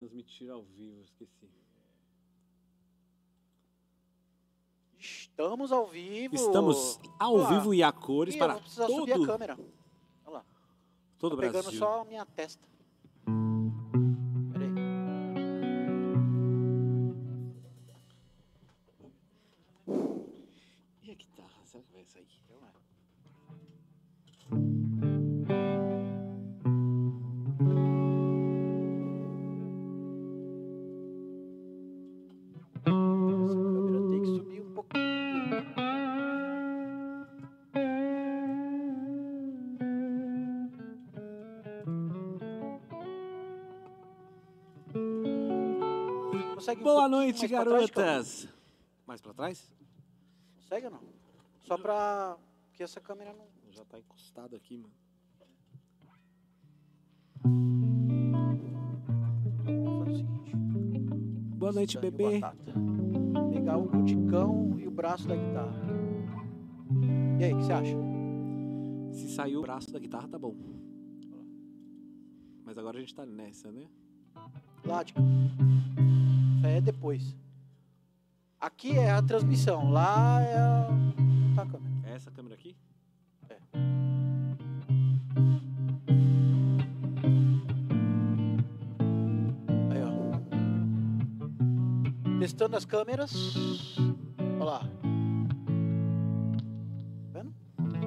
Transmitir ao vivo, esqueci. Estamos ao vivo. Estamos ao vivo e a cores para eu vou precisar subir a câmera. Olha lá. Todo o Brasil. Pegando só a minha testa. Peraí. E a guitarra? Será que vai sair? Boa noite, garotas. Mais pra trás? Consegue ou não? Só pra que essa câmera não... Já tá encostado aqui, mano. Vamos fazer o seguinte. Boa noite, bebê. Pegar o budicão e o braço da guitarra. E aí, o que você acha? Se sair o braço da guitarra, tá bom. Mas agora a gente tá nessa, né? Lático. Isso aí é depois. Aqui é a transmissão. Lá é a... Tá a câmera. É essa câmera aqui? É. Aí, ó. Testando as câmeras. Olha lá. Tá vendo?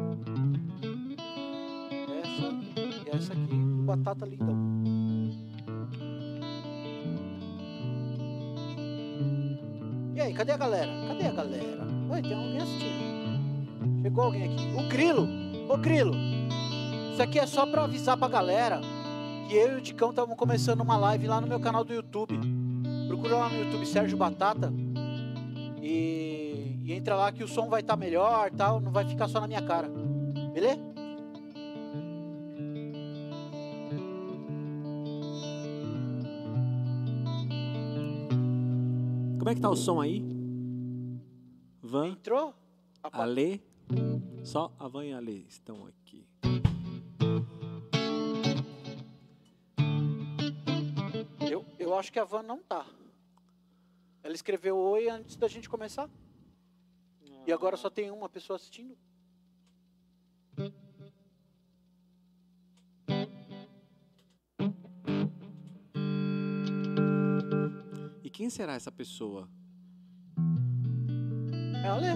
Essa e essa aqui. Batata lindão. E aí, cadê a galera? Cadê a galera? Oi, tem alguém assistindo. Chegou alguém aqui. O Grilo! Ô Grilo! Isso aqui é só pra avisar pra galera que eu e o Dicão estavam começando uma live lá no meu canal do YouTube. Procura lá no YouTube Sérgio Batata e entra lá que o som vai estar melhor, tal, não vai ficar só na minha cara. Beleza? Como é que tá o som aí? Van, Entrou? Ale, só a Van e a Ale estão aqui. Eu acho que a Van não tá. Ela escreveu oi antes da gente começar. E agora só tem uma pessoa assistindo. E quem será essa pessoa? É a Ale.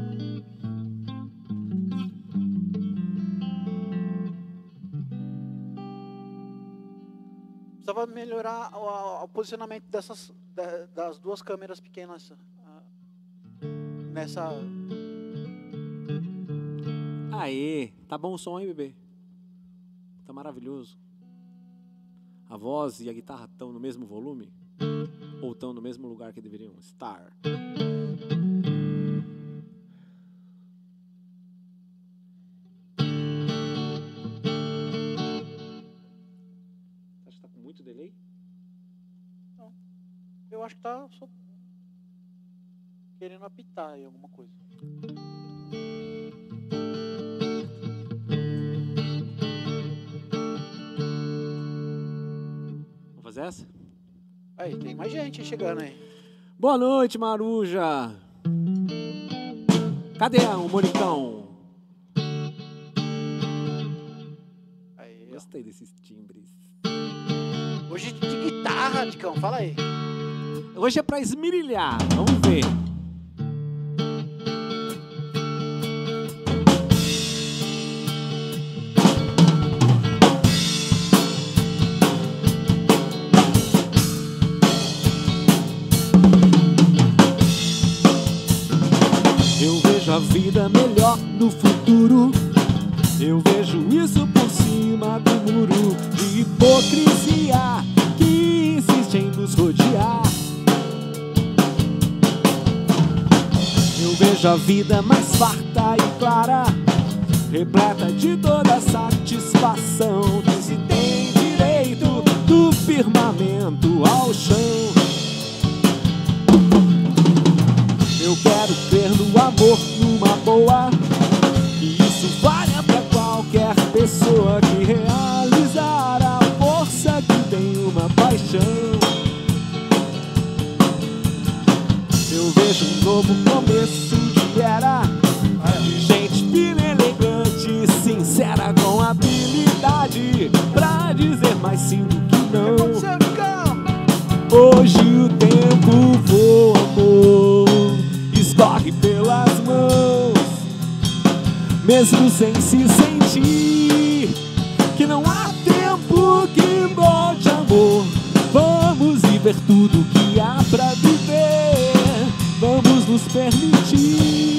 Precisava melhorar o posicionamento das duas câmeras pequenas nessa... Aê, tá bom o som aí, bebê? Tá maravilhoso. A voz e a guitarra estão no mesmo volume? Ou estão no mesmo lugar que deveriam estar? Acho que tá com muito delay? Não. Eu acho que tá só querendo apitar aí alguma coisa. Vamos fazer essa? Aí, tem mais gente chegando aí. Boa noite, Maruja. Cadê o Moricão? Aí, Gostei desses timbres. hoje de guitarra, Dicão, fala aí. Hoje é pra esmirilhar, vamos ver. Eu vejo a vida melhor no futuro. Eu vejo isso por cima do muro de hipocrisia que insiste em nos rodear. Eu vejo a vida mais farta e clara, repleta de toda satisfação que se tem direito do firmamento ao chão. Eu quero crer no amor, numa boa, e isso vale pra qualquer pessoa que realizar a força que tem uma paixão. novo começo de era, de gente fina, elegante, sincera, com habilidade pra dizer mais sim do que não. Hoje o tempo voa, amor, escorre pelas mãos, mesmo sem se sentir que não há tempo que volte, amor. Vamos viver tudo que há pra viver, vamos nos permitir.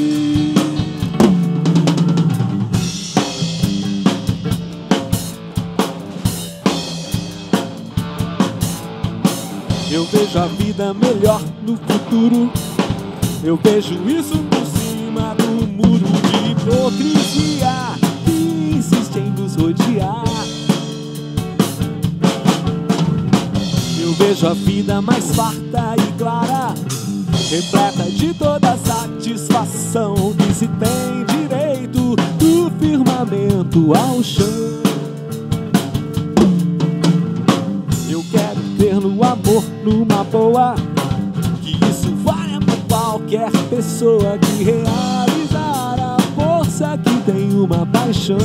Eu vejo a vida melhor no futuro, eu vejo isso por cima do muro de hipocrisia que insiste em nos rodear. Eu vejo a vida mais farta e clara, repleta de toda satisfação, que se tem direito do firmamento ao chão. Eu quero ter no amor, numa boa, que isso valha pra qualquer pessoa que realizar a força que tem uma paixão.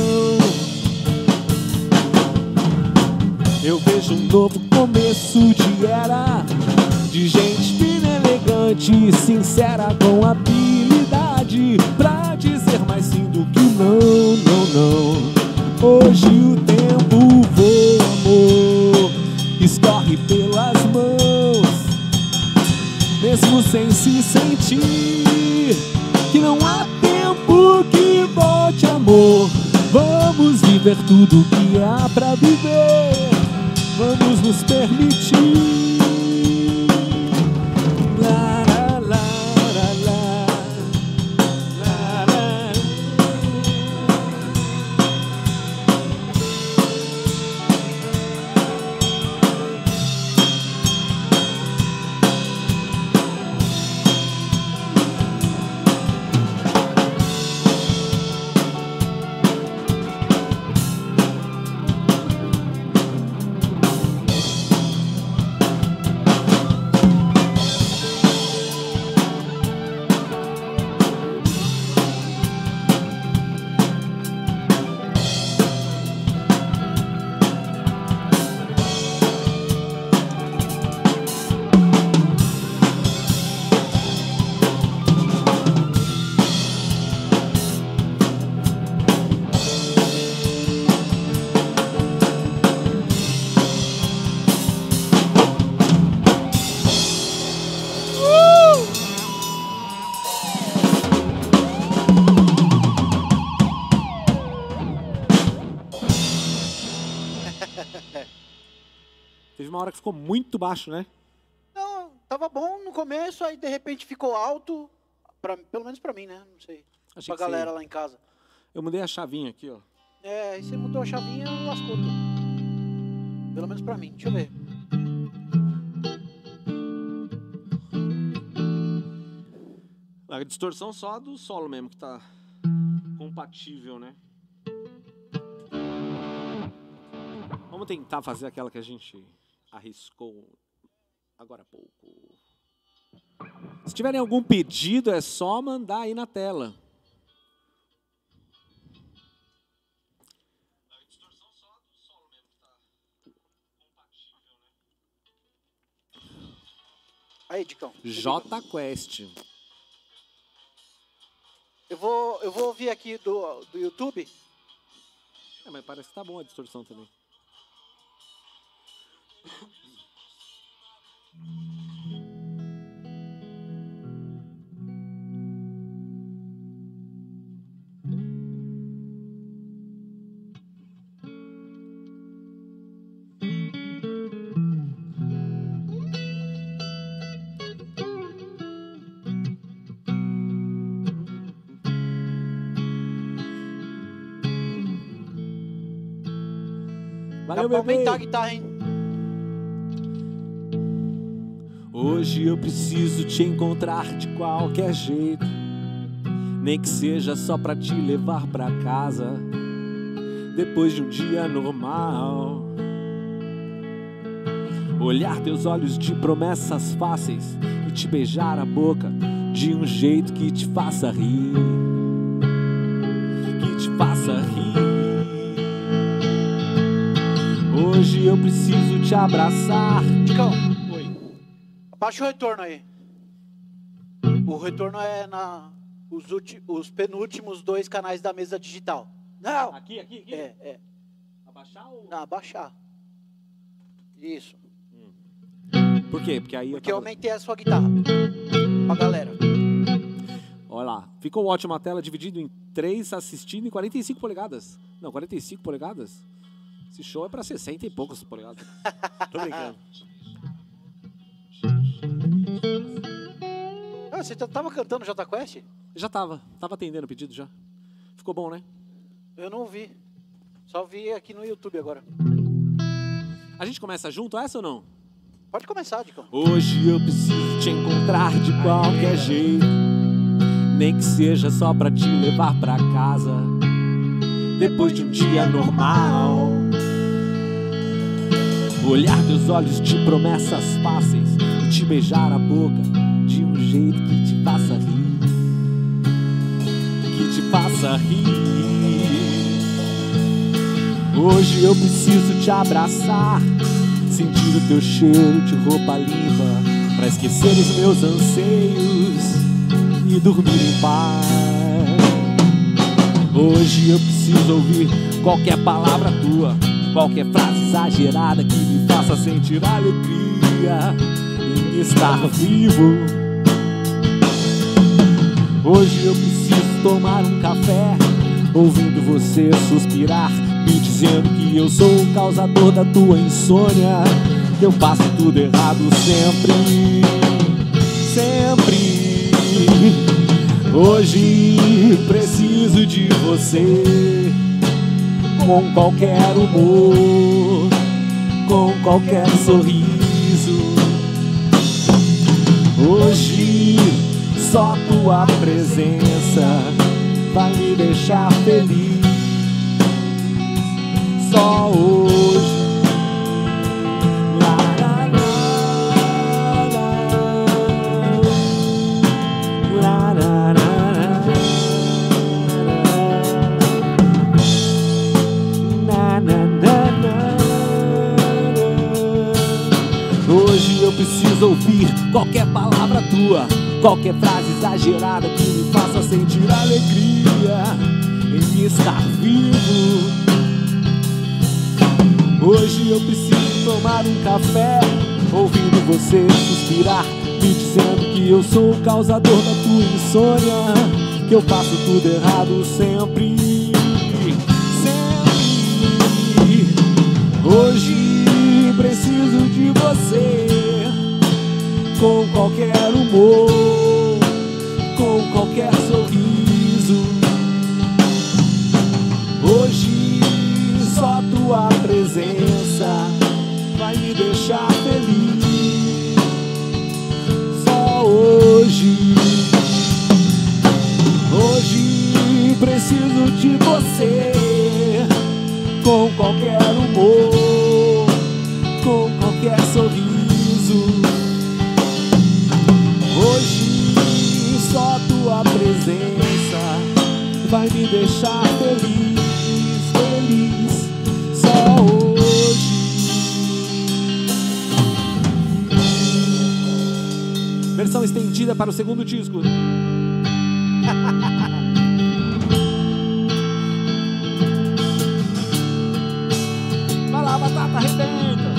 Eu vejo um novo começo de era, de gente fina, elegante e sincera, com habilidade pra dizer mais sim do que não, não, não. Hoje o tempo voa, amor, escorre pelas mãos, mesmo sem se sentir que não há tempo que volte, amor. Vamos viver tudo que há pra viver, vamos nos permitir. La, la, la, la, la, la, la. Teve uma hora que ficou muito baixo, né? Não, tava bom no começo, aí de repente ficou alto, pelo menos pra mim, né? Não sei. Achei Pra galera lá em casa. Eu mudei a chavinha aqui, ó. É, aí você mudou a chavinha e lascou tudo. Pelo menos pra mim. Deixa eu ver. A distorção só do solo mesmo, que tá compatível, né? Vamos tentar fazer aquela que a gente arriscou agora há pouco. Se tiverem algum pedido, é só mandar aí na tela. A distorção só do solo mesmo, que tá compatível, né? Aí, Dicão. J Quest. Eu vou ouvir aqui do YouTube. É, mas parece que tá bom a distorção também. Valeu, Dá pra bebê. aumentar a guitarra, hein? Hoje eu preciso te encontrar de qualquer jeito, nem que seja só pra te levar pra casa, depois de um dia normal. Olhar teus olhos de promessas fáceis e te beijar a boca de um jeito que te faça rir, que te faça rir. Hoje eu preciso te abraçar. Ticão, Oi. abaixa o retorno aí. O retorno é os penúltimos 2 canais da mesa digital. Não! Aqui? É. Abaixar ou... Não, abaixar. Isso. Por quê? Porque aí Porque eu aumentei a sua guitarra. Pra galera. Olha lá. Ficou ótima a tela, dividido em 3 assistindo em 45 polegadas. Não, 45 polegadas? Esse show é pra 60 e poucos polegadas. Tô brincando. Ah, você tava cantando Jota Quest? Já tava atendendo o pedido já. Ficou bom, né? Eu não vi. Só vi aqui no YouTube agora. A gente começa junto essa ou não? Pode começar, Dicão. Hoje eu preciso te encontrar de qualquer jeito, nem que seja só pra te levar pra casa, depois de um dia normal. Olhar teus olhos de promessas fáceis e te beijar a boca de um jeito que te faça rir, que te faça rir. Hoje eu preciso te abraçar, sentir o teu cheiro de roupa limpa, pra esquecer os meus anseios e dormir em paz. Hoje eu preciso ouvir qualquer palavra tua, qualquer frase exagerada que me faça sentir alegria em estar vivo. Hoje eu preciso tomar um café, ouvindo você suspirar, me dizendo que eu sou o causador da tua insônia, que eu faço tudo errado sempre, sempre. Hoje preciso de você, com qualquer humor, com qualquer sorriso. Hoje só tua presença vai me deixar feliz. Só hoje. La, la, la, la, la, la, na, na, na, na. Hoje eu preciso ouvir qualquer palavra tua, qualquer frase exagerada que me faça sentir alegria em estar vivo. Hoje eu preciso tomar um café, ouvindo você suspirar, me dizendo que eu sou o causador da tua insônia, que eu faço tudo errado sempre, sempre. Hoje preciso de você, com qualquer humor, com qualquer sorriso. Hoje só tua presença vai me deixar feliz. Só hoje. Hoje preciso de você, com qualquer humor, com qualquer sorriso. Hoje só tua presença vai me deixar feliz, feliz. Só hoje. Versão estendida para o segundo disco. Vai lá, batata, arrebenta.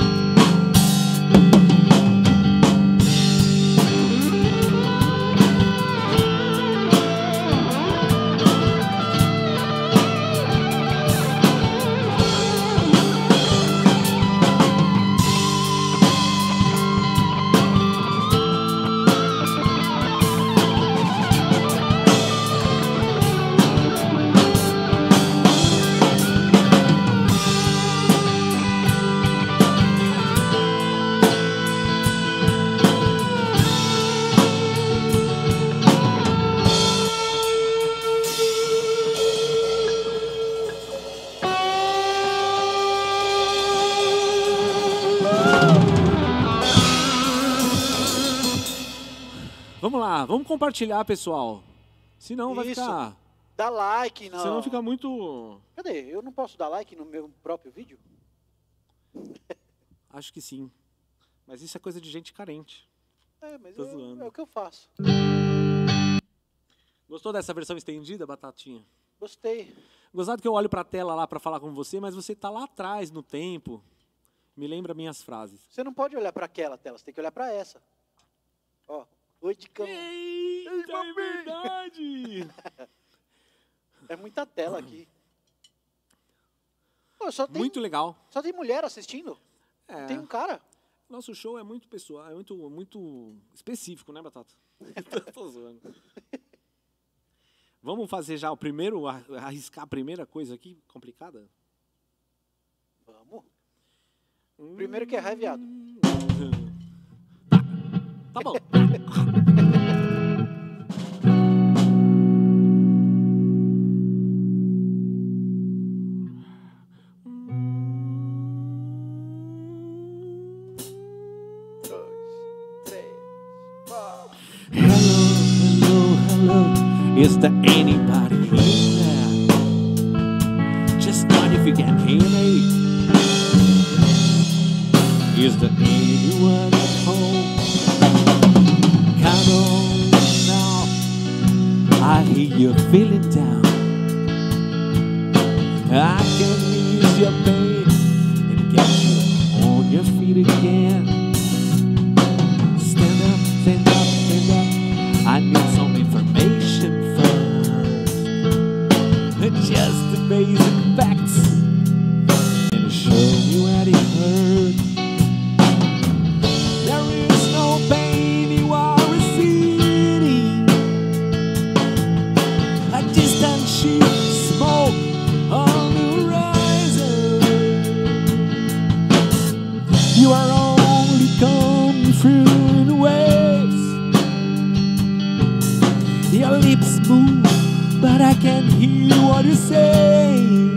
Vamos lá, vamos compartilhar, pessoal. Senão vai ficar... Dá like. Não. Senão fica muito... Cadê? Eu não posso dar like no meu próprio vídeo? Acho que sim. Mas isso é coisa de gente carente. Mas Tô zoando. é o que eu faço. Gostou dessa versão estendida, Batatinha? Gostei. Gostado que eu olho pra tela lá pra falar com você, mas você tá lá atrás no tempo. Me lembra minhas frases. Você não pode olhar pra aquela tela, você tem que olhar pra essa. Ó, oi de cão. Eita, é verdade! É muita tela aqui. Pô, só tem, Muito legal. Só tem mulher assistindo. É. Tem um cara. Nosso show é muito pessoal, é muito específico, né, Batata? Tô zoando. Vamos fazer já o primeiro, arriscar a primeira coisa aqui, complicada? Vamos. Primeiro que errar é viado. Tá bom. Is there anybody in there? Just not if you can hear me. Is there anyone at home? Come on now, I hear you feeling down. I can ease your pain and get you on your feet again. Stand up, stand up, stand up. I need some information. Just the basic facts and show you what it hurts. There is no pain you are receiving. A distant sheet smoke on the horizon. You are only coming through the waves. Your lips move, but I can't hear what you say.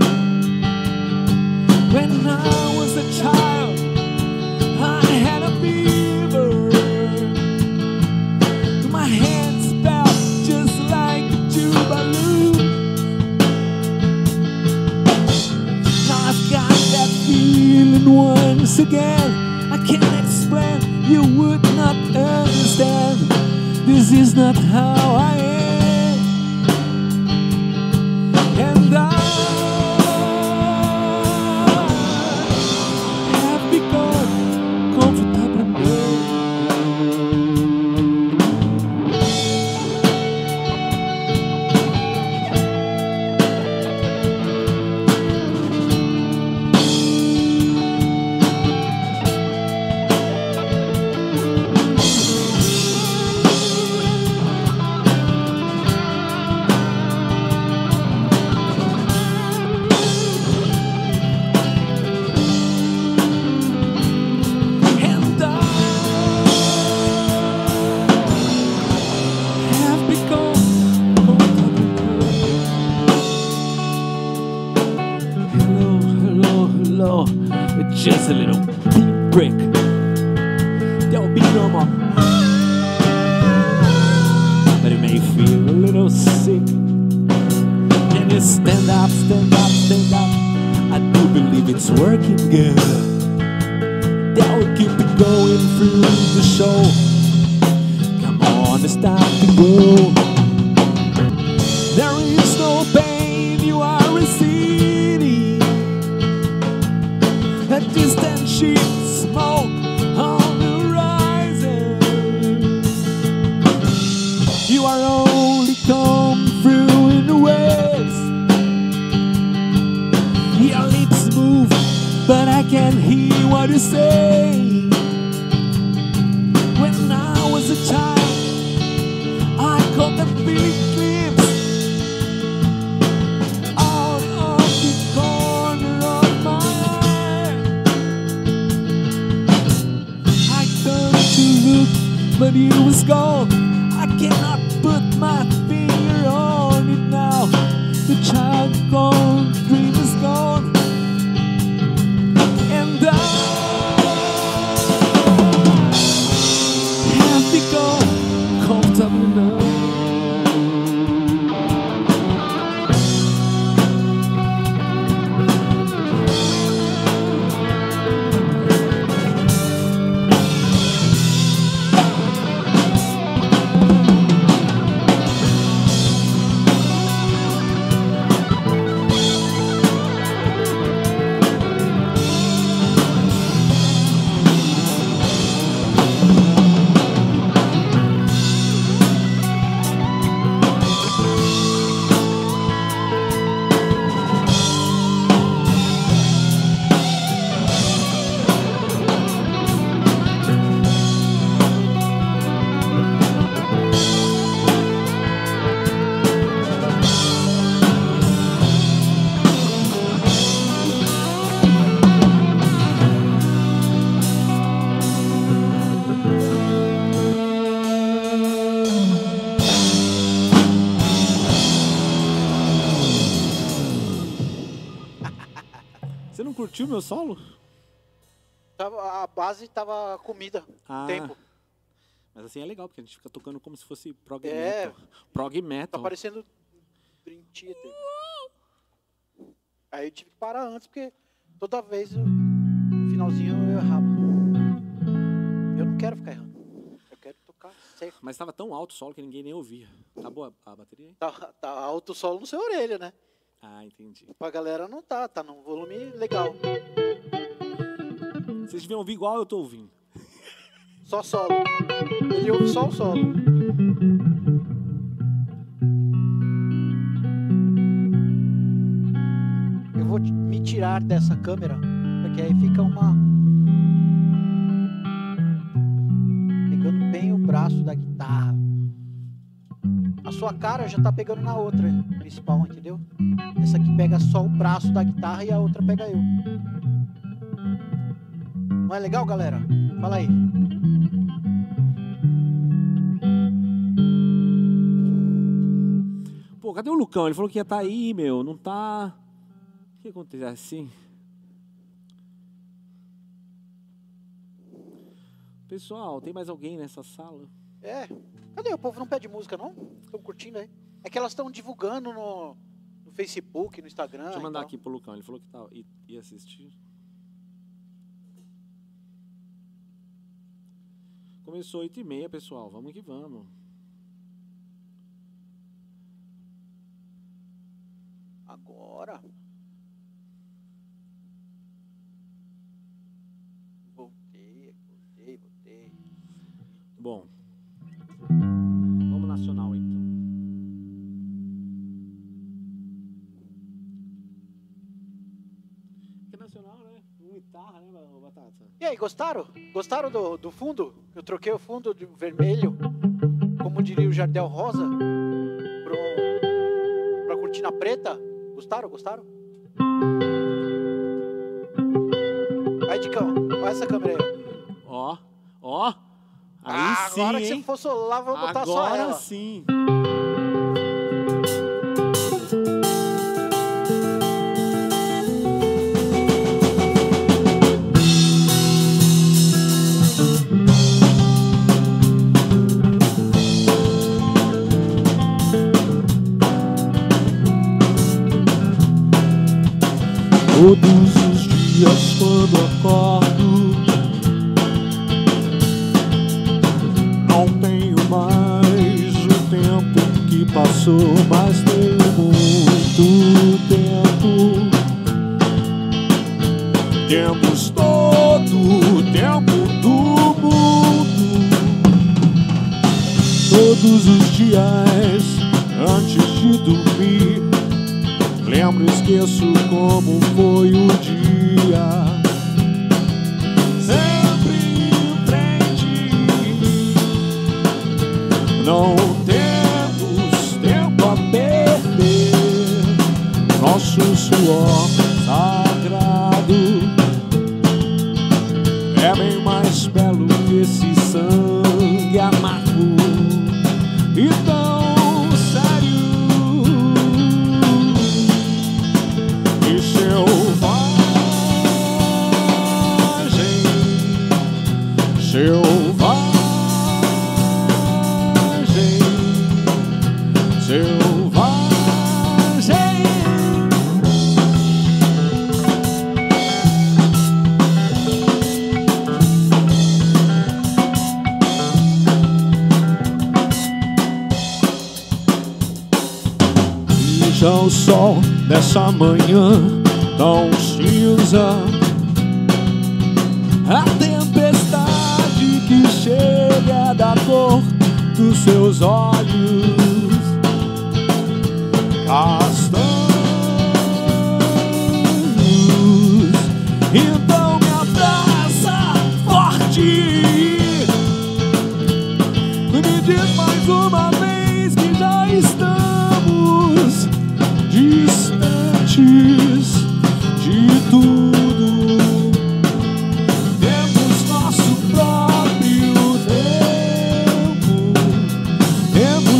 When I was a child, I had a fever. My hands felt just like a tube balloon. Now I've got that feeling once again. I can't explain, you would not understand. This is not how I am. And I have become comfortable. Just a little beat break. There'll be no more. But it may feel a little sick. Can you stand up, stand up, stand up? I do believe it's working good. They'll keep it going through the show. Come on, it's time to go. There is no pain you are receiving. A distant sheet smoke on the horizon. You are only come through in the waves. Your lips move, but I can't hear what you say. When I was a child, I caught the big glimpse out of the corner of my eye. I turned to look, but you was gone. I cannot put my finger on it now. The child gone, dream is gone. And I have become comfortable. curtiu meu solo? A base tava comida. Tempo. Mas assim é legal, porque a gente fica tocando como se fosse prog É. metal. Prog metal. Tá parecendo Dream Theater. Aí eu tive que parar antes, porque toda vez no finalzinho eu errava. Eu não quero ficar errando. Eu quero tocar certo. Mas tava tão alto o solo que ninguém nem ouvia. Acabou a bateria aí? Tá alto o solo no seu orelha, né? Ah, entendi. Pra galera não tá num volume legal. Vocês deviam ouvir igual eu tô ouvindo. Só solo. Ele ouve só o solo. Eu vou me tirar dessa câmera, porque aí fica pegando bem o braço da guitarra. A sua cara já tá pegando na outra principal, entendeu? Essa aqui pega só o braço da guitarra e a outra pega eu. Não é legal, galera? Fala aí. Pô, cadê o Lucão? Ele falou que ia estar aí, meu. Não tá... O que aconteceu assim? Pessoal, tem mais alguém nessa sala? Cadê? O povo não pede música, não? Estão curtindo aí. É que elas estão divulgando no Facebook, no Instagram. Deixa eu mandar aqui pro Lucão. Ele falou que ia assistir. Começou 8h30, pessoal. Vamos que vamos. Agora. Voltei. Bom. Vamos nacional, então. Que nacional, né? Guitarra, né, Batata? E aí, gostaram? Gostaram do fundo? Eu troquei o fundo de vermelho, como diria o Jardel Rosa, pra cortina preta. Gostaram? Aí, Dicão, olha essa câmera aí. Ó. Aí sim, agora que hein? você for solar, vou botar agora só ela. Agora sim. Todos os dias quando acordo, não tenho mais o tempo que passou, mas tenho muito tempo. Temos todo o tempo do mundo. Todos os dias antes de dormir, lembro e esqueço como foi o dia. Sempre em frente. Não temos tempo a perder. Nosso suor sagrado é bem mais belo que esse sangue amargo e tão sério. Veja o sol nessa manhã tão cinza, a tempestade que chega da cor dos seus olhos castanhos. Então me abraça forte, me diz mais uma vez que já estamos distantes de tudo. Temos nosso próprio tempo, temos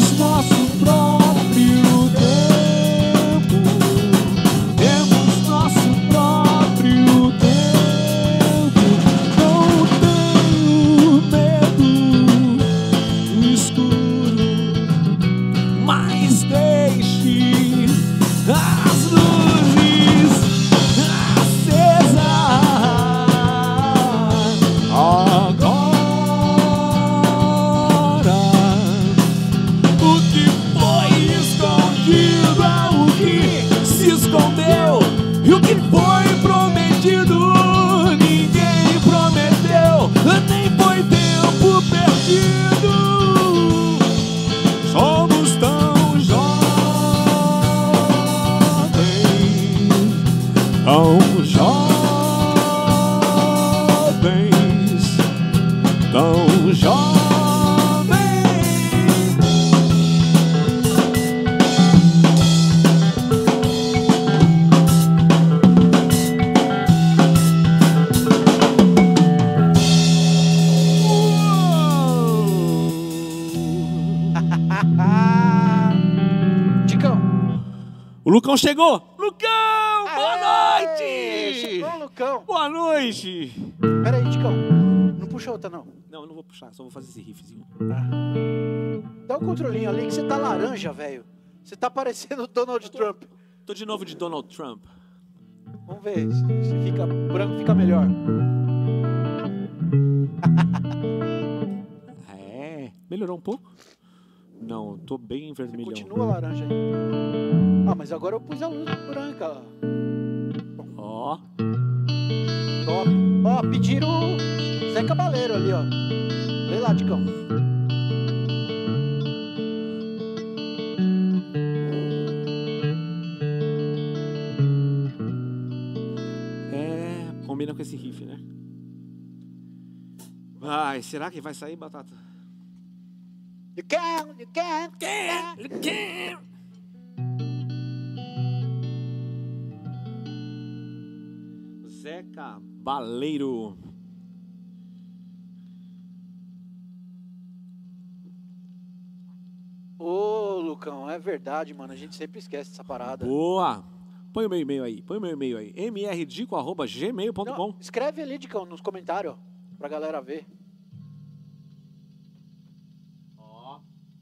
O Lucão chegou! Lucão! Boa noite! Chegou o Lucão. Boa noite! Pera aí, Ticão. Não puxa outra, não. Não, eu não vou puxar, só vou fazer esse riffzinho. Dá o controlinho ali que você tá laranja, velho. Você tá parecendo o Donald Trump. Tô de novo de Donald Trump. Vamos ver se fica branco, fica melhor. Melhorou um pouco? Não, tô bem vermelhão. Continua laranja aí. Ah, mas agora eu pus a luz branca. Ó. Top. Ó, pediram Zé Cabaleiro ali, ó. Lê lá, Ticão. Combina com esse riff, né? Ai, será que vai sair, Batata? You can. Zé Cabaleiro. Ô, Lucão, é verdade, mano. A gente sempre esquece dessa parada. Boa! Põe o meu e-mail aí, mrdico@gmail.com. Escreve ali, Dicão, nos comentários, ó, pra galera ver. Ó.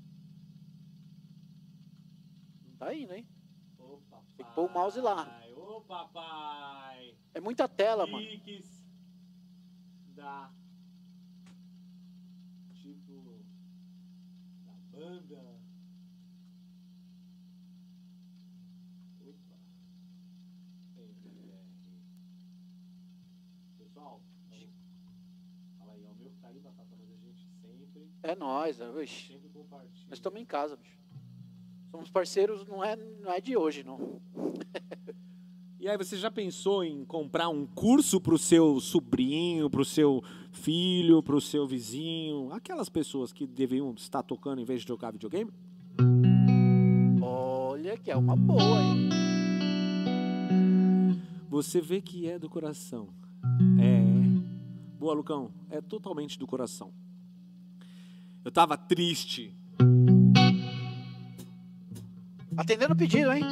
Não tá indo, hein? Ô, papai. Tem que pôr o mouse lá. Ô, papai. É muita tela, mano. Piques da... tipo... da banda... Pessoal, fala aí, é o meu que tá aí, Batata, mas a gente sempre... É nóis, sempre compartilha. nós estamos em casa, bicho. Somos parceiros, não é de hoje, não. E aí, você já pensou em comprar um curso pro seu sobrinho, pro seu filho, pro seu vizinho? Aquelas pessoas que deveriam estar tocando em vez de jogar videogame? Olha que é uma boa, hein? Você vê que é do coração. Boa, Lucão. É totalmente do coração. Eu tava triste. Atendendo o pedido, hein?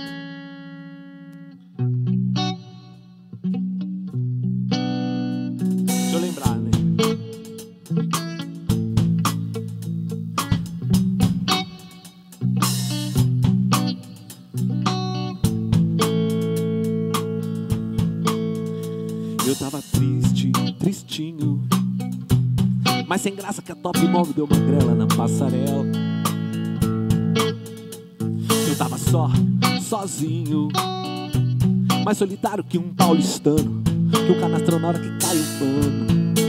Deixa eu lembrar, né? Eu tava triste, tristinho, mas sem graça que a Top Mall deu uma grela na passarela. Eu tava sozinho, mais solitário que um paulistano, que um canastrão na hora que cai o pano.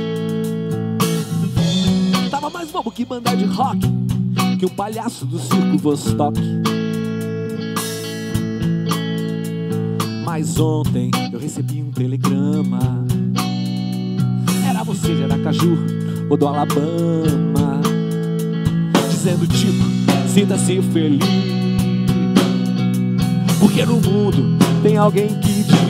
Tava mais bobo que banda de rock, que um palhaço do circo Vostok. Mas ontem eu recebi um telegrama. Era você de Aracaju ou do Alabama, dizendo tipo, sinta-se feliz, porque no mundo tem alguém que diz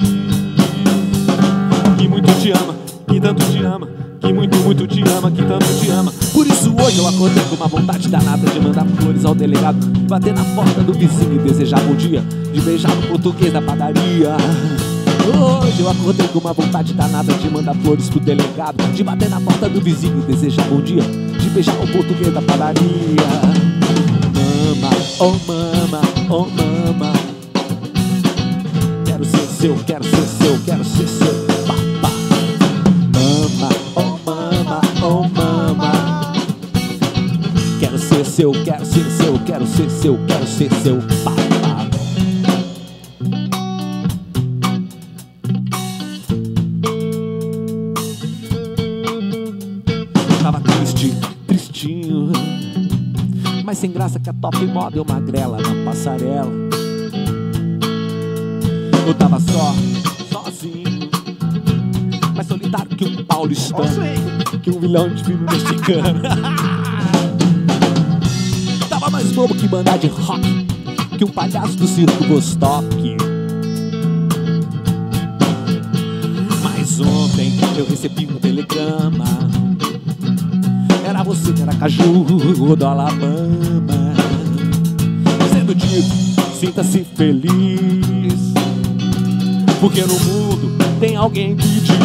que muito te ama, que tanto te ama, que muito, muito te ama, que tanto te ama. Por isso hoje eu acordei com uma vontade danada de mandar flores ao delegado, de bater na porta do vizinho e desejar bom dia, de beijar o português da padaria. Hoje eu acordei com uma vontade danada de mandar flores pro delegado, de bater na porta do vizinho e desejar bom dia, de beijar o português da padaria. Mama, oh mama, oh mama, quero ser seu, quero ser seu, quero ser seu papá. Mama, oh mama, oh mama, quero ser seu, quero ser seu, quero ser seu, quero ser seu papá. Tava triste, tristinho, mas sem graça que a Top Mall deu uma grela na passarela. Eu tava sozinho, mais solitário que um paulistano, que um vilão de filme mexicano. Tava mais bobo que banda de rock, que um palhaço do circo Vostok. Mas ontem eu recebi um telegrama. Era você de Aracaju ou do Alabama, dizendo tipo, sinta-se feliz, porque no mundo tem alguém que diz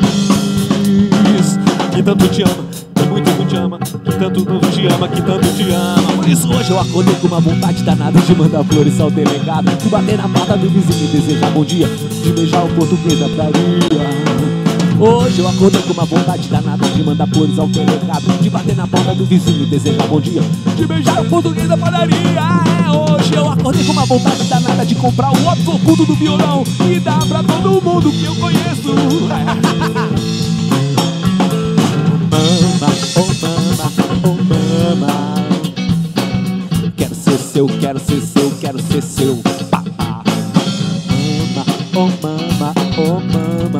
que tanto te ama, que muito te ama, que tanto te ama, que tanto te ama. Por isso hoje eu acordei com uma vontade danada de mandar flores ao delegado, de bater na porta do vizinho e desejar bom dia, de beijar o português da praia. Hoje eu acordei com uma vontade danada de mandar flores ao delegado, de bater na porta do vizinho e desejar bom dia, de beijar o português da padaria. Hoje eu acordei com uma vontade danada de comprar o óbvio oculto do violão e dar pra todo mundo que eu conheço. Oh mama, quero ser seu, quero ser seu, quero ser seu papá. Mama, oh mama,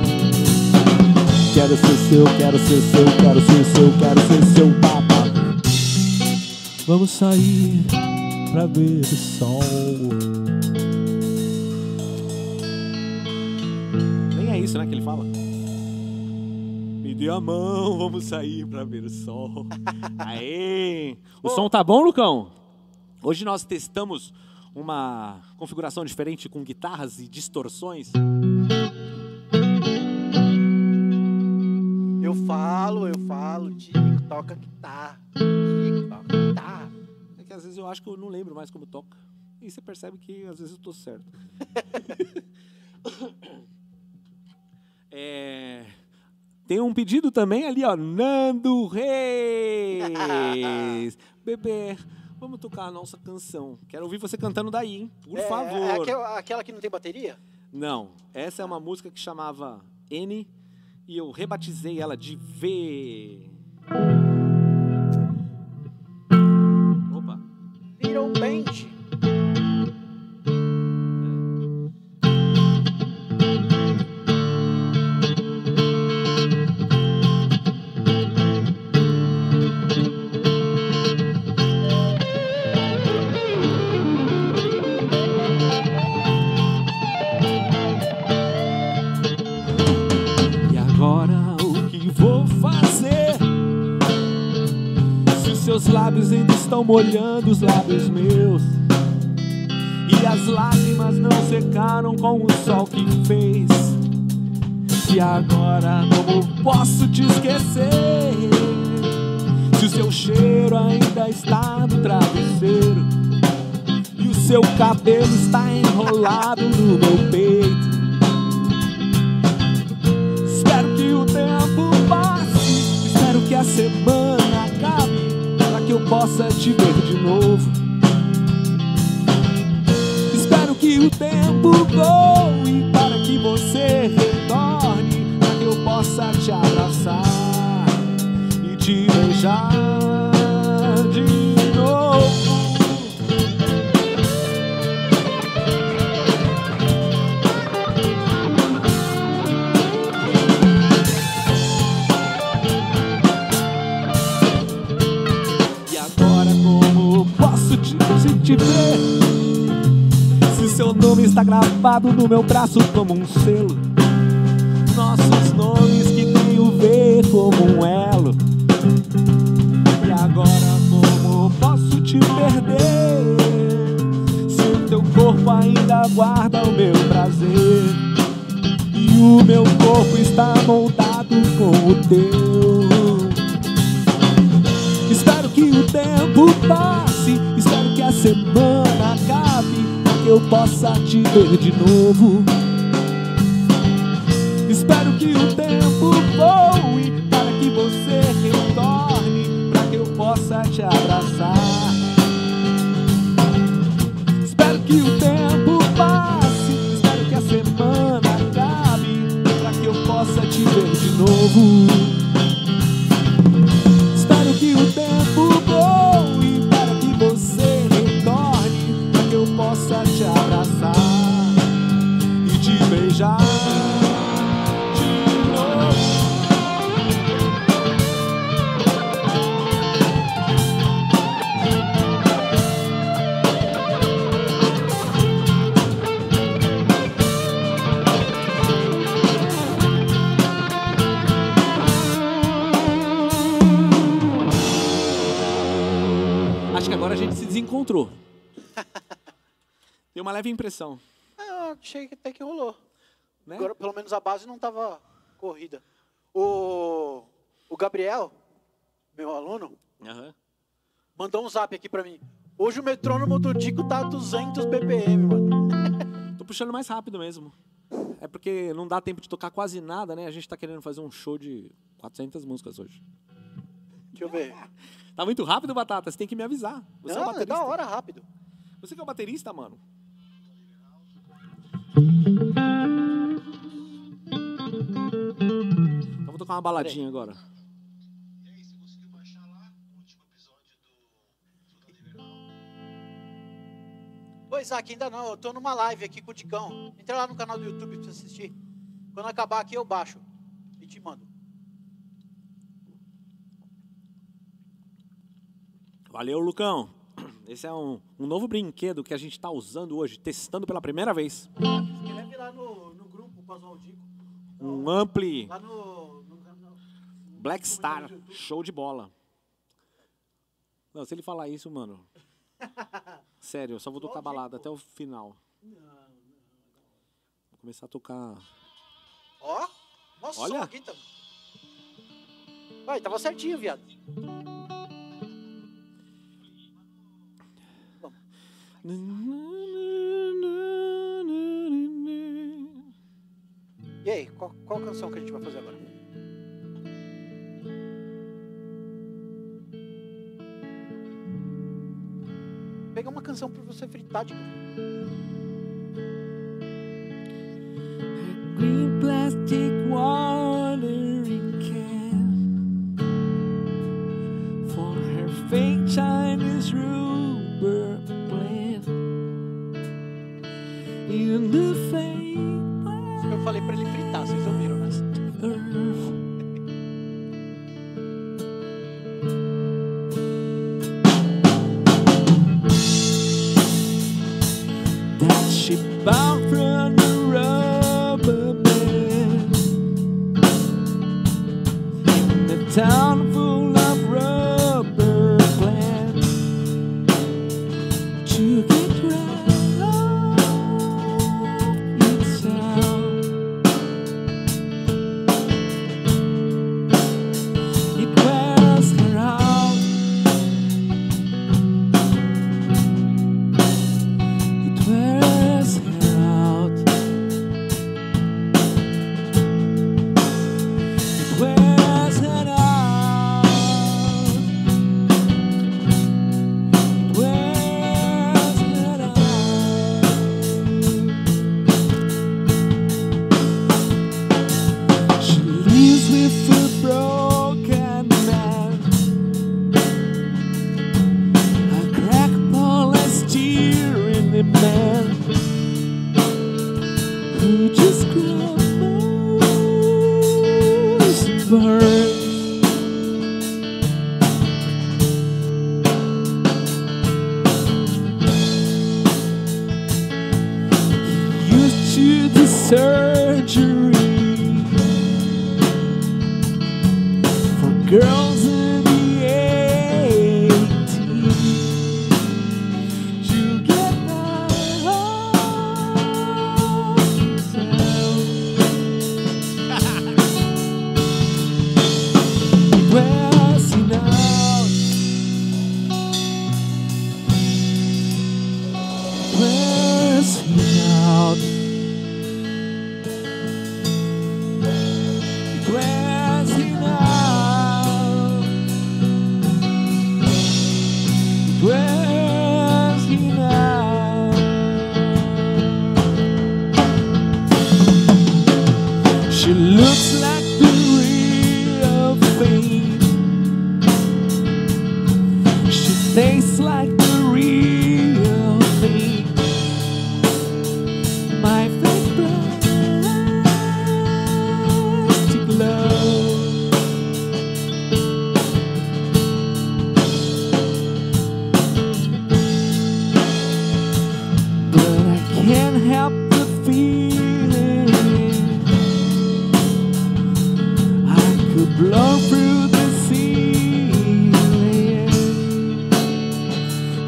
quero ser seu, quero ser seu, quero ser seu, quero ser seu papá. Vamos sair pra ver o sol. Nem é isso, né, que ele fala? Me dê a mão, vamos sair pra ver o sol. Aê! O som tá bom, Lucão? Hoje nós testamos uma configuração diferente com guitarras e distorções. Eu falo, Tico, toca guitarra. Tico, toca guitarra. É que às vezes eu acho que eu não lembro mais como toca. E você percebe que às vezes eu tô certo. Tem um pedido também ali, ó. Nando Reis. Bebê, vamos tocar a nossa canção. Quero ouvir você cantando daí, hein? Por favor. É aquela que não tem bateria? Não, essa é uma música que chamava N e eu rebatizei ela de V. Opa. Little Band. Seus lábios ainda estão molhando os lábios meus, e as lágrimas não secaram com o sol que fez. E agora como posso te esquecer, se o seu cheiro ainda está no travesseiro e o seu cabelo está enrolado no meu peito. Espero que o tempo passe, espero que a semana acabe, que eu possa te ver de novo. Espero que o tempo voe para que você retorne, para que eu possa te abraçar e te beijar de novo. Te ver, se seu nome está gravado no meu braço como um selo, nossos nomes que tem o V como um elo. E agora como posso te perder, se o teu corpo ainda guarda o meu prazer e o meu corpo está moldado com o teu. Espero que o tempo passe, espero que a semana acabe, para que eu possa te ver de novo. Espero que o tempo voe para que você retorne, para que eu possa te abraçar. Espero que o tempo passe, espero que a semana acabe, para que eu possa te ver de novo. Espero que o tempo voe para que você retorne, para que eu possa te abraçar e te beijar de novo. Acho que agora a gente se desencontrou. Tem uma leve impressão. Eu achei que até que rolou. Né? Agora, pelo menos a base não estava corrida. O Gabriel, meu aluno, mandou um zap aqui pra mim. Hoje o metrônomo do Dico tá a 200 BPM, mano. Tô puxando mais rápido mesmo. É porque não dá tempo de tocar quase nada, né? A gente tá querendo fazer um show de 400 músicas hoje. Deixa eu ver. Tá muito rápido, Batata? Você tem que me avisar. Você é o baterista. É da hora, rápido. Você que é o baterista, mano. Então vou tocar uma baladinha agora. E aí, você conseguiu baixar lá o último episódio do Liberal? Ô, Isaac, ainda não. Eu tô numa live aqui com o Dicão. Entra lá no canal do YouTube pra você assistir. Quando acabar aqui, eu baixo e te mando. Valeu, Lucão. Esse é um novo brinquedo que a gente tá usando hoje, testando pela primeira vez. Escreve lá no grupo, pra zoar o Dico. Um ampli Lá no Black Star, show de bola. Não, se ele falar isso, mano... Sério, eu só vou tocar balada até o final. Vou começar a tocar... Ó, nossa, olha. Som aqui, tá... Vai, tava certinho, viado. E aí, qual canção que a gente vai fazer agora? Pega uma canção pra você fritar, Dico. Green plastic watering can for her fake Chinese rubber plant in the fake Eu falei pra ele fritar, vocês ouviram, né? earth. That she bought from the rubber man in a town full of rubber plants to get rid of itself. It wears her out. It wears her out. It wears her out. It wears her out. She lives with a broken man, a crackpot steering a man who just crumbles and burns. He used to the surgery for girls in the 80s to get rid of themselves. Wears him out. Wears him out. It wears him out. It wears him out. She looks like the real thing. She tastes like the real thing. My fake plastic love. But I can't help the feeling I could blow through the ceiling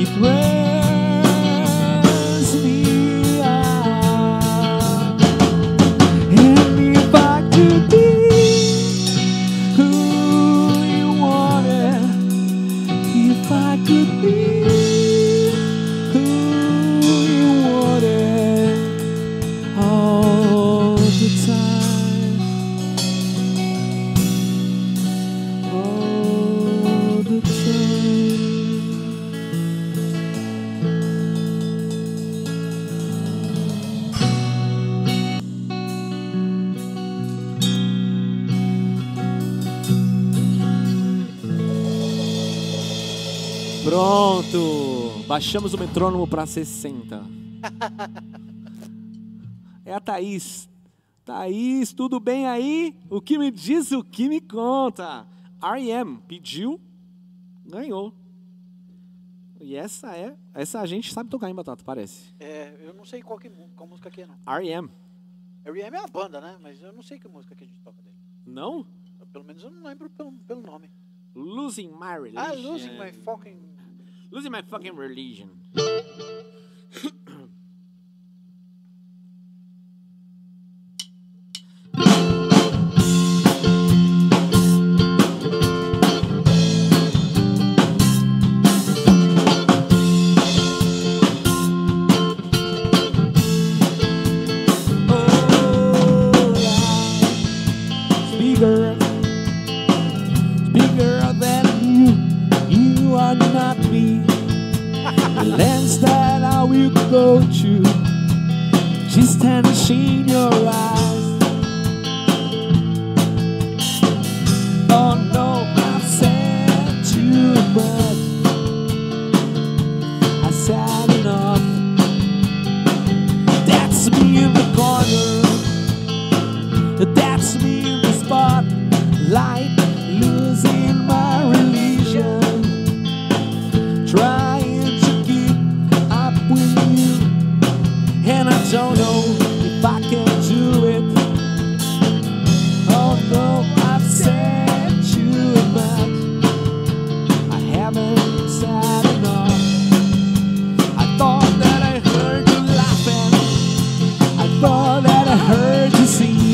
it wears me out. And if I could be who you wanted, if I could be who you wanted all the time, all the time. Pronto, baixamos o metrônomo para 60. É a Thaís. Thaís, tudo bem aí? O que me diz, o que me conta? R.E.M. pediu, ganhou. E essa a gente sabe tocar em Batata, parece. Eu não sei qual música que é, não. R.E.M. R.E.M. é uma banda, né? Mas eu não sei que música que a gente toca dele. Não? Pelo menos eu não lembro pelo nome. Losing My Religion. Ah, Losing My fucking religion. Bigger than you are not me. The lens that I will go to, just vanish in your eyes. Oh no, I've said too much. I said enough. That's me in the corner. That's me in the spotlight, losing my religion, trying to keep up with you, and I don't know if I can do it. Although I've said too much, I haven't said enough. I thought that I heard you laughing, I thought that I heard you sing.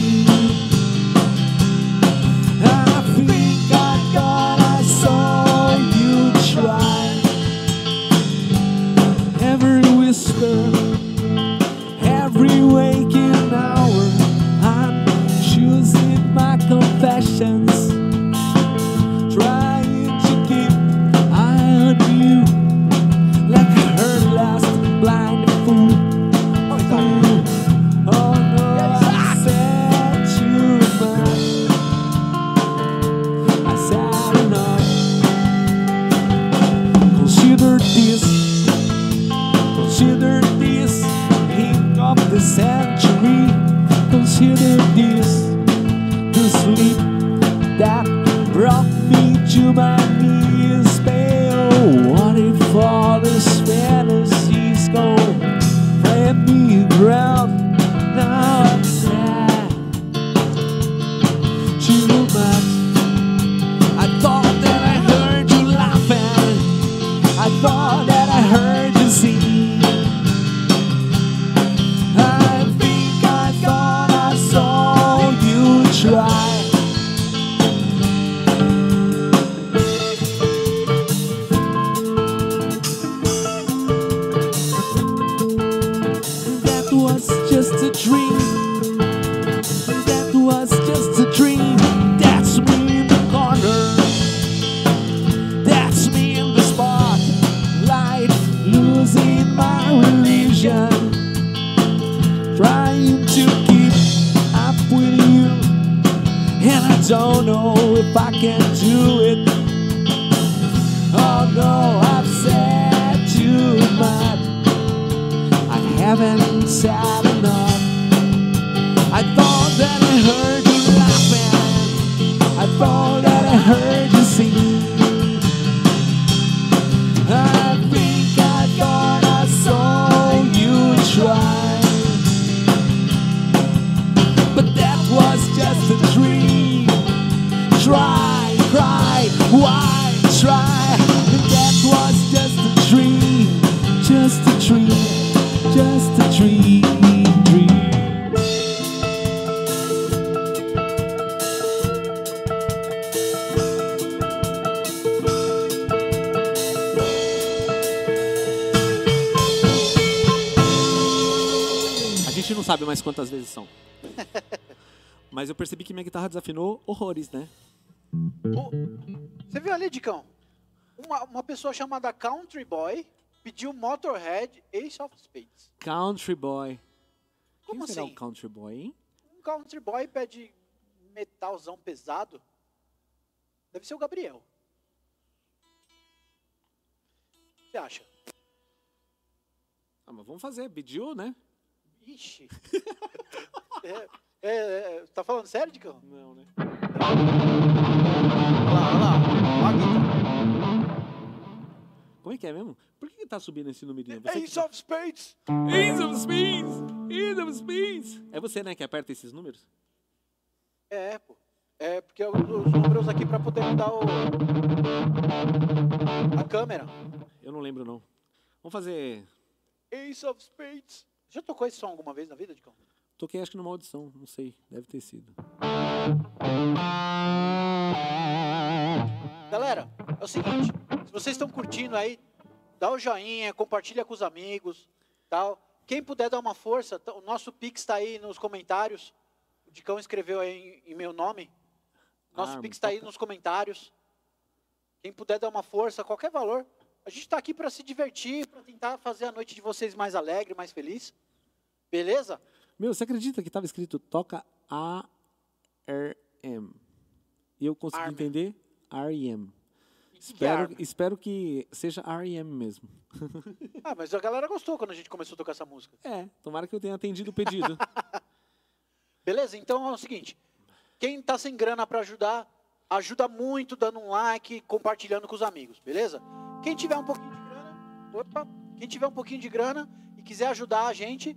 Every waking hour, I'm choosing my confessions, trying to keep eye on you, like I heard last blind fool. Oh no, I said too much. I said enough. Consider this. Consider this hint of the century. Consider this the sleep that brought me to my knees. Pale, what if all this fantasies go and me ground? Now I'm sad, too much. I thought that I heard you laughing, I thought that I heard you sing. Try. That was just a dream. That was just a dream. That's me in the corner. That's me in the spotlight, losing my religion, trying to keep up with you. And I don't know if I can do it. Oh no, I've said too much. I haven't said enough. I thought that I heard you laughing, I thought that I heard you sing. I think I thought I saw you try, but that was just a dream. Try, cry, why try? That was just a dream. gente não sabe mais quantas vezes são. Mas eu percebi que minha guitarra desafinou horrores, né? Você viu ali, Dicão? Uma pessoa chamada Country Boy pediu Motorhead Ace of Spades. Country Boy. Como Quem será assim? o Country Boy, hein? Um Country Boy pede metalzão pesado. Deve ser o Gabriel. O que você acha? Ah, mas vamos fazer, pediu, né? Ixi. Tá falando sério, Dicão? Não, né? Olha lá. Ó a guitarra. Como é que é mesmo? Por que tá subindo esse numerinho? Você Ace of Spades. Ace of Spades! Ace of Spades! É você, né, que aperta esses números? É, pô. É porque eu uso os números aqui pra poder mudar a câmera. Eu não lembro, não. Vamos fazer... Ace of Spades. Já tocou esse som alguma vez na vida, Dicão? Toquei, acho que numa audição, não sei. Deve ter sido. Galera, é o seguinte. Se vocês estão curtindo aí, dá o joinha, compartilha com os amigos, tal. Quem puder dar uma força, o nosso Pix está aí nos comentários. O Dicão escreveu aí em meu nome. Nosso Pix está aí nos comentários. Quem puder dar uma força, qualquer valor. A gente está aqui para se divertir, para tentar fazer a noite de vocês mais alegre, mais feliz. Beleza? Meu, você acredita que estava escrito toca A-R-M? E eu consegui Arm. entender R-E-M. Que é Arm? Espero que seja R-E-M mesmo. Ah, mas a galera gostou quando a gente começou a tocar essa música. É, tomara que eu tenha atendido o pedido. Beleza? Então é o seguinte. Quem está sem grana para ajudar, ajuda muito dando um like, compartilhando com os amigos, beleza? Quem tiver um pouquinho de grana, quem tiver um pouquinho de grana e quiser ajudar a gente,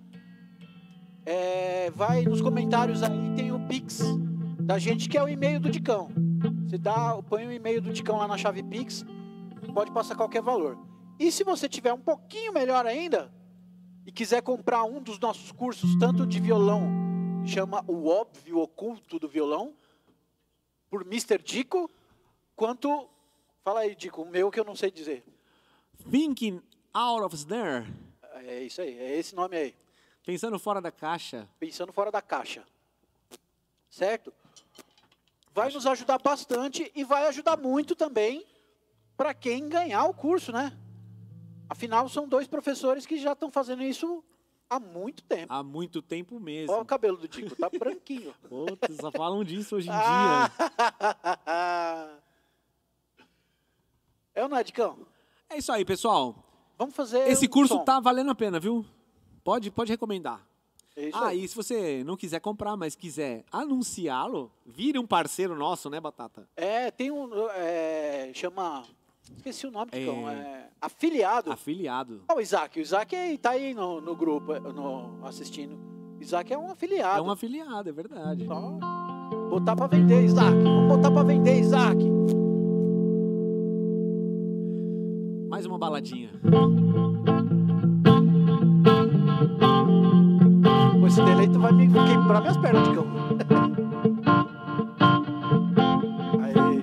vai nos comentários aí, tem o Pix da gente, que é o e-mail do Dicão. Você põe o e-mail do Dicão lá na chave Pix, pode passar qualquer valor. E se você tiver um pouquinho melhor ainda, e quiser comprar um dos nossos cursos, tanto de violão, chama O Óbvio Oculto do Violão, por Mr. Dico, quanto... Fala aí, Dico, o meu que eu não sei dizer. Thinking out of snare. É isso aí, é esse nome aí. Pensando fora da caixa. Pensando fora da caixa. Certo? Vai nos ajudar bastante e vai ajudar muito também para quem ganhar o curso, né? Afinal, são 2 professores que já estão fazendo isso há muito tempo. Há muito tempo mesmo. Olha o cabelo do Dico, tá branquinho. Putz, só falam disso hoje em dia. É ou não é, Dicão? É isso aí, pessoal. Vamos fazer Esse um curso som. tá valendo a pena, viu? Pode recomendar. É isso aí. E se você não quiser comprar, mas quiser anunciá-lo, vire um parceiro nosso, né, Batata? Tem um... chama... Esqueci o nome, Dicão. Afiliado. Afiliado. O Isaac. O Isaac tá aí no grupo, assistindo. O Isaac é um afiliado. É um afiliado, é verdade. Só botar pra vender, Isaac. Vamos botar pra vender, Isaac. Mais uma baladinha. Com esse deleito vai me quebrar minhas pernas, Dicão. Aí.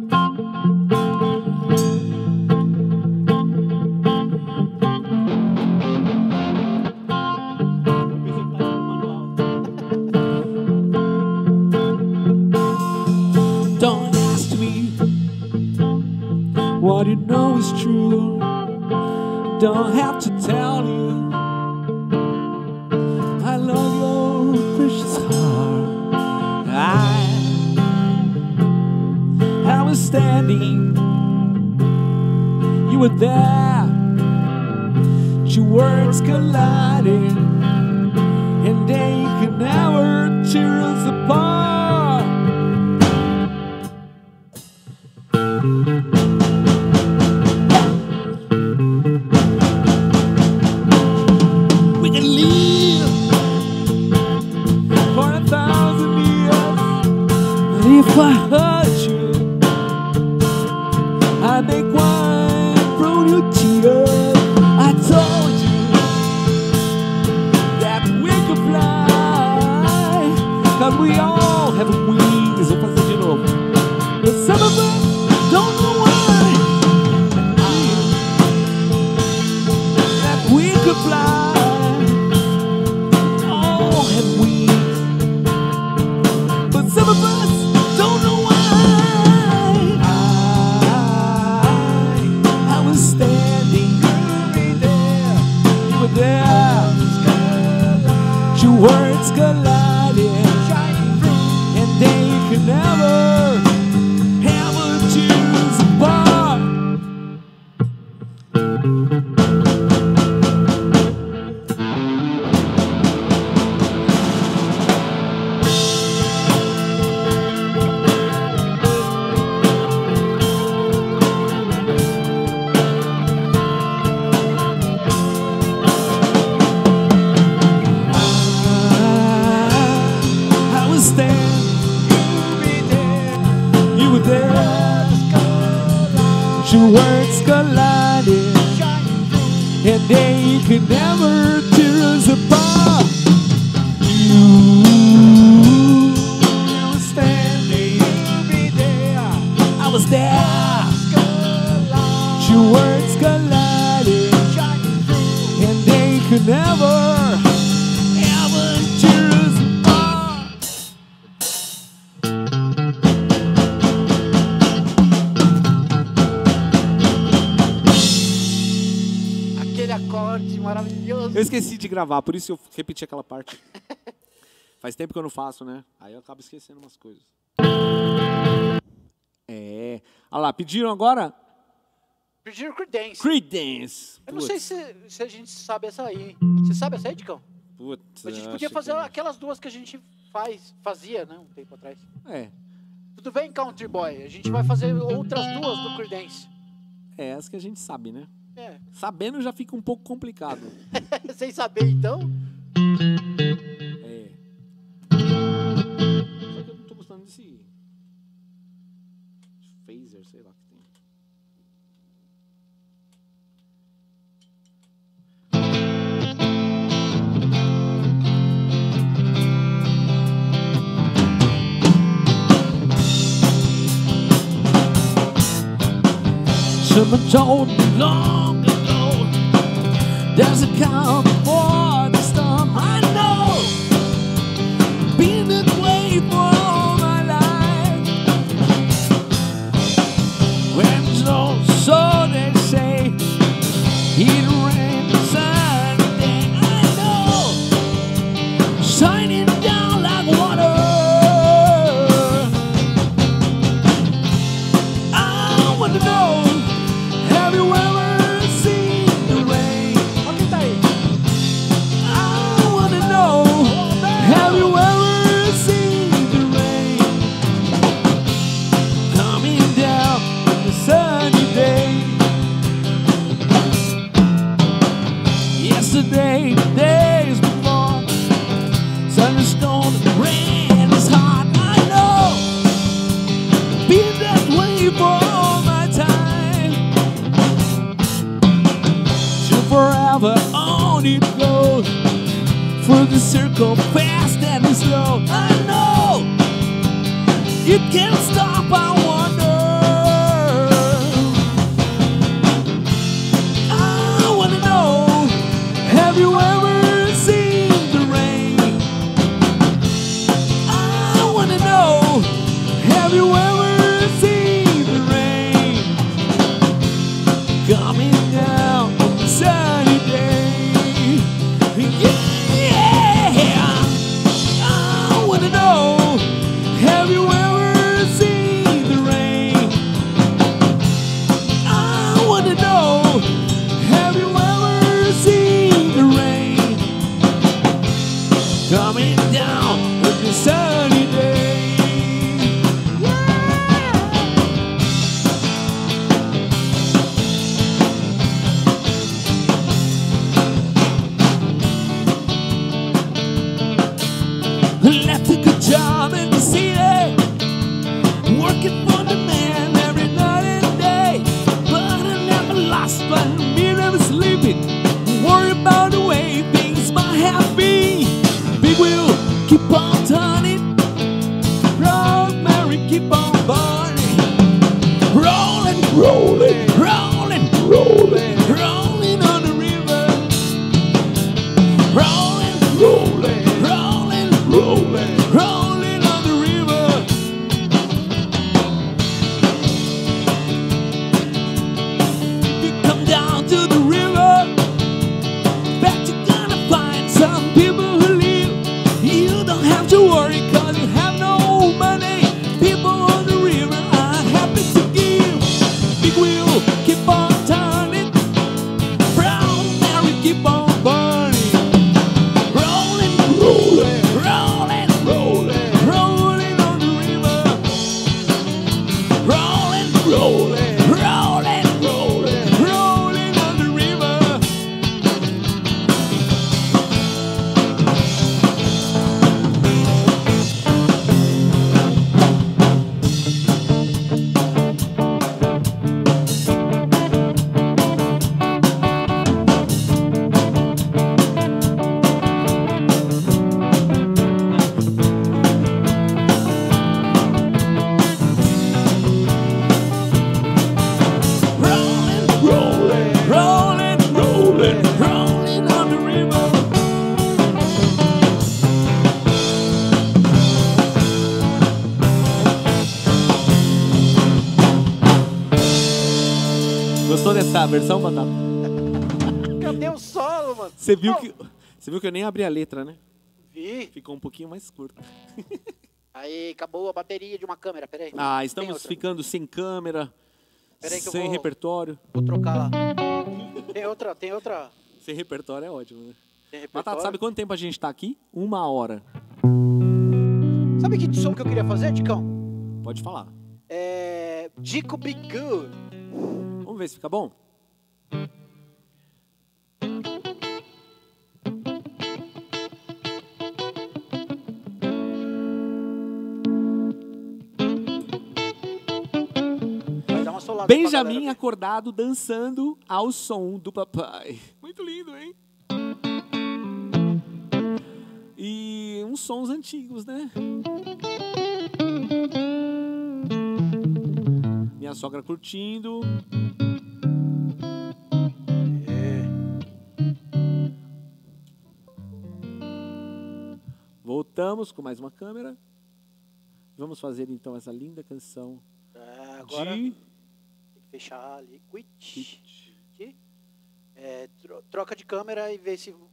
Don't ask me what you know is true. Don't have to tell you I love your precious heart. I was standing, you were there, two words collided, and they could never tear us apart. We can live for 1,000 years, but if I hurt you, I make wine from your tears. I told you that we could fly, 'cause we all have wings. Vou fazer de novo. But some of us don't know why. That we could fly. Oh, Two words collided, and they could never tear us apart. You were standing, I was there. Two words collided, and they could never, ever tear us apart. Aquele acorde maravilhoso. Eu esqueci de gravar, por isso eu repeti aquela parte. Faz tempo que eu não faço, né? Aí eu acabo esquecendo umas coisas. É. Olha lá, pediram agora Pediram Creedence. Creedence. Eu não sei se a gente sabe essa aí. Você sabe essa aí, Dicão? Putz, A gente eu podia acho fazer que- aquelas duas que a gente fazia, né? Um tempo atrás. É. Tudo bem, Country Boy? A gente vai fazer outras duas do Creedence. É as que a gente sabe, né? É. Sabendo já fica um pouco complicado. Sem saber, então? É. Só que eu não tô gostando desse phaser, sei lá que tem. Someone told me long ago there's a calm before the storm. I know, been that way for all my life. When so they say, it rains sunny day. I know, shining down like water. I wanna know, have you ever seen the rain? Olha quem tá aí. I wanna know, have you ever seen the rain coming down on a sunny day? Yesterday, the days before, thunderstorms and rain is hard. I know, been that way for all my time. To forever on it goes, through the circle fast and slow. I know, it can't stop, I wonder. I wanna know, have you ever seen the rain? I wanna know, have you ever seen the rain coming down on a sunny day? Yeah, I wanna know, have you ever seen the rain? versão, Batata? Cadê o solo, mano? Você viu Pô, que eu nem abri a letra, né? Vi. Ficou um pouquinho mais curto. Aí, acabou a bateria de uma câmera, peraí. Ah, Tem estamos outra. ficando sem câmera, Peraí que eu sem vou- repertório. Vou trocar lá. Tem outra. Sem repertório é ótimo, né? Tem Batata, repertório. sabe quanto tempo a gente tá aqui? 1 hora. Sabe que som que eu queria fazer, Ticão? Pode falar. Dico Be Good. Vamos ver se fica bom? Vai dar uma solada pra Benjamin galera. acordado dançando ao som do papai. Muito lindo, hein? E uns sons antigos, né? Minha sogra curtindo. Voltamos com mais uma câmera. Vamos fazer então essa linda canção Agora de... tem que fechar ali. Quit. Troca de câmera e ver se...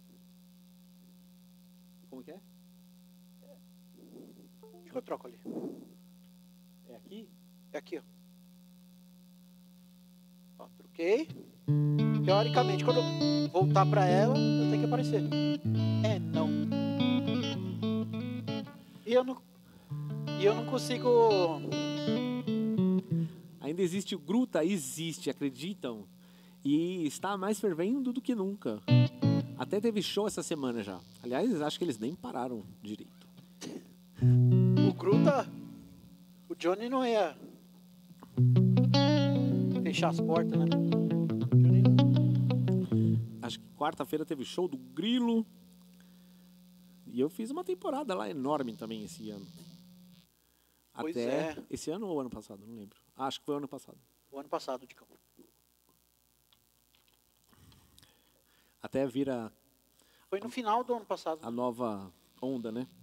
Como que é? Acho que eu troco ali. É aqui? É aqui, ó. Ó, troquei. Teoricamente, quando eu voltar pra ela, eu tenho que aparecer. Não. E eu não consigo... Ainda existe o Gruta? Existe, acreditam? E está mais fervendo do que nunca. Até teve show essa semana já. Aliás, acho que eles nem pararam direito. O Gruta... O Johnny não ia... fechar as portas, né? O Johnny não... Acho que quarta-feira teve show do Grilo. E eu fiz uma temporada lá enorme também esse ano. Pois Até é. esse ano ou ano passado, não lembro. Acho que foi ano passado. O ano passado, Dicão. Até vira Foi no final do ano passado. a nova onda, né?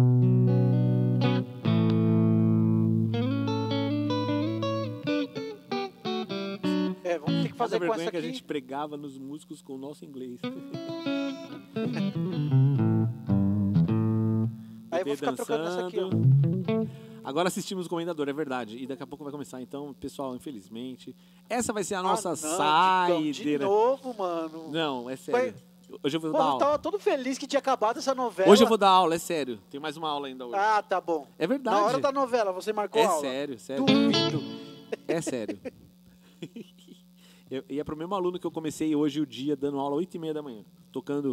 Vamos ter que fazer Cada com vergonha essa que aqui. a gente pregava nos músicos com o nosso inglês. Aí eu vou ficar trocando essa aqui, ó. Agora assistimos o Comendador, é verdade. E daqui a pouco vai começar. Então, pessoal, infelizmente, essa vai ser a nossa não, Dicão, de saideira. novo, mano. Não, é sério. Hoje eu vou Pô, dar eu aula. tava todo feliz que tinha acabado essa novela. Hoje eu vou dar aula, é sério. Tem mais uma aula ainda hoje. Ah, tá bom. É verdade. Na hora da novela, você marcou É aula. sério, sério. Duvido. É sério. E é pro mesmo aluno que eu comecei hoje o dia dando aula 8h30 da manhã. Tocando...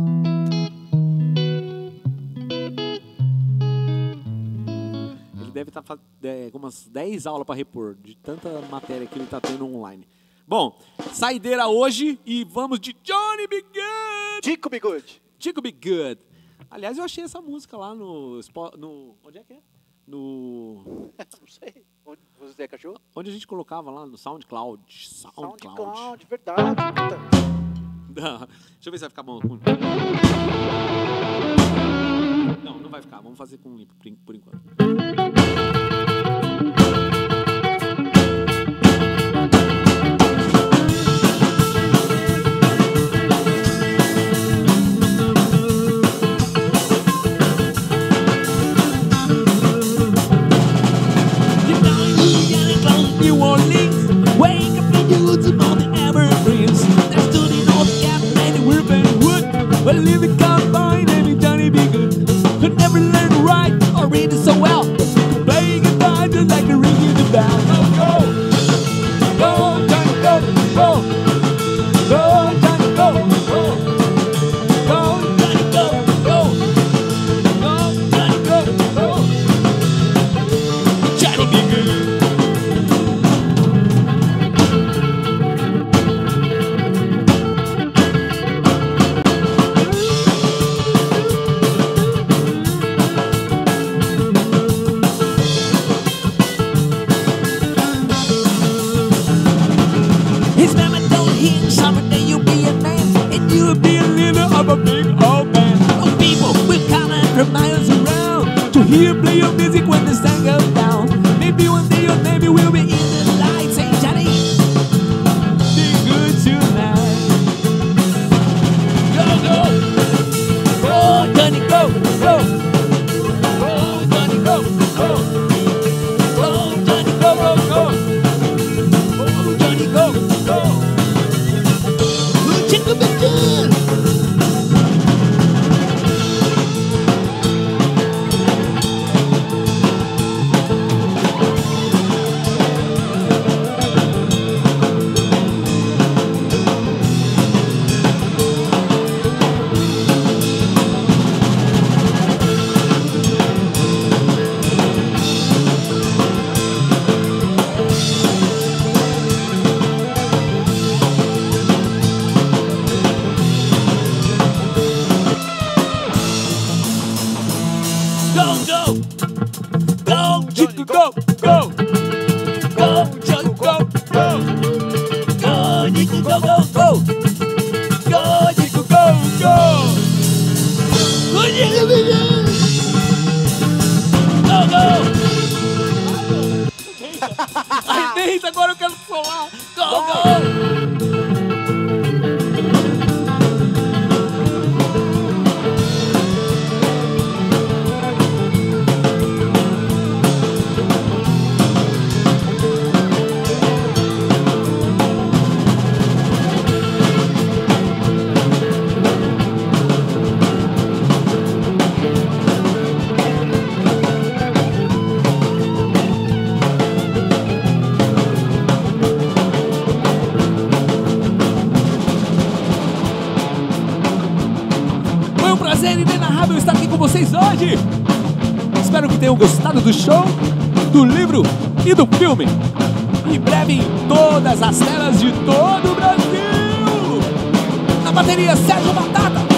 Ele deve estar com umas 10 aulas para repor, de tanta matéria que ele está tendo online. Bom, saideira hoje e vamos de Johnny B. Good. Dico Be Good. Dico Be Good. Aliás, eu achei essa música lá no... Onde é que é? Não sei. Você é cachorro? Onde a gente colocava lá no SoundCloud. SoundCloud, verdade. Puta. Deixa eu ver se vai ficar bom. Não, não vai ficar. Vamos fazer com limpo por enquanto. New Orleans, wake up in Utah on the Evergreens. Next to the North Gap and the Urban Wood, where living combined and Johnny B. Good. Could never learn to write or read it so well. Playing guitar just like a ring in the bell. Go, go, Johnny, go, go, go, Johnny, go, go, go, Johnny, go, go, go, Johnny, go, go. Johnny B. Good. Arrebenta, agora eu quero solar. Go, go! Foi um prazer inenarrável estar aqui com vocês hoje. Espero que tenham gostado do show, do livro e do filme. Em breve em todas as telas de todo o Brasil. Na bateria, Sérgio Batata.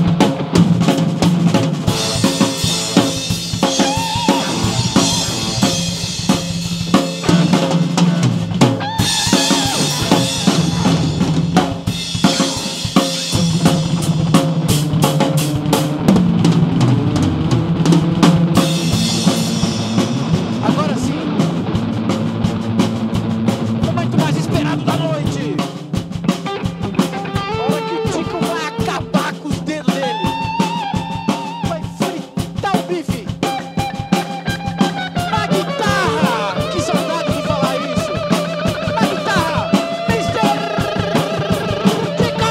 Agora sim, o momento mais esperado da noite. A hora que o Tico vai acabar com os dedos dele. Vai fritar o bife. Na guitarra! Que saudade de falar isso. Na guitarra, Mr. Tico!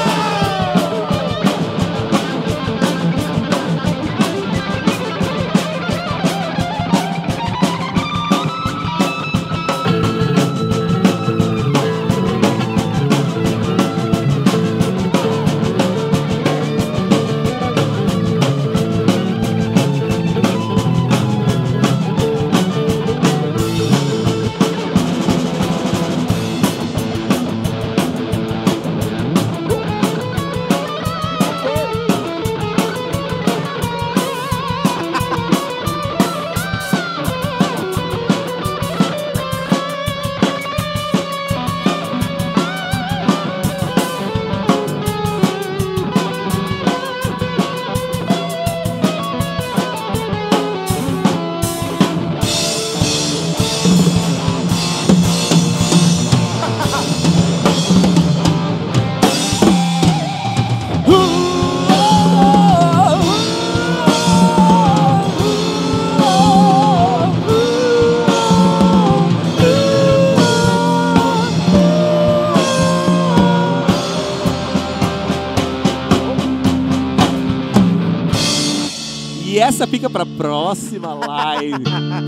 E essa fica pra próxima live.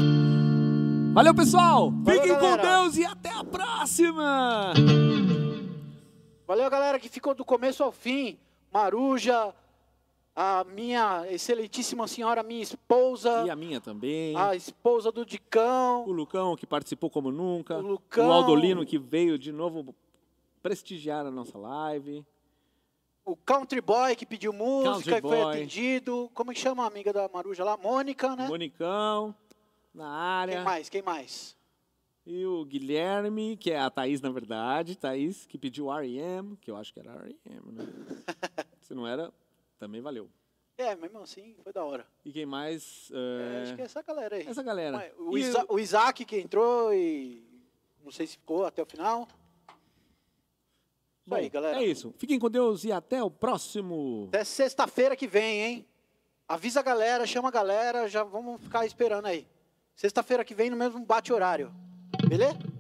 Valeu, pessoal. Valeu, Fiquem com galera. Deus e até a próxima. Valeu, galera, que ficou do começo ao fim. Maruja, a minha excelentíssima senhora, minha esposa, E a minha também. a esposa do Dicão, O Lucão, que participou como nunca. O Lucão. O Aldolino, que veio de novo prestigiar a nossa live. o Country Boy, que pediu música Country e foi Boy. atendido. Como é que chama a amiga da Maruja lá? Mônica, né? Monicão, na área. Quem mais? Quem mais? E o Guilherme, que é a Thaís, na verdade. Thaís, que pediu R.E.M., que eu acho que era R.E.M., né? Se não era, também valeu. É, mesmo assim, foi da hora. E quem mais? Acho que é essa galera aí. Essa galera. Ué, O, E o Isaac que entrou e não sei se ficou até o final. Isso Bom, aí, galera. é isso. Fiquem com Deus e até o próximo. Até sexta-feira que vem, hein? Avisa a galera, chama a galera, já vamos ficar esperando aí. Sexta-feira que vem no mesmo bate-horário. Beleza?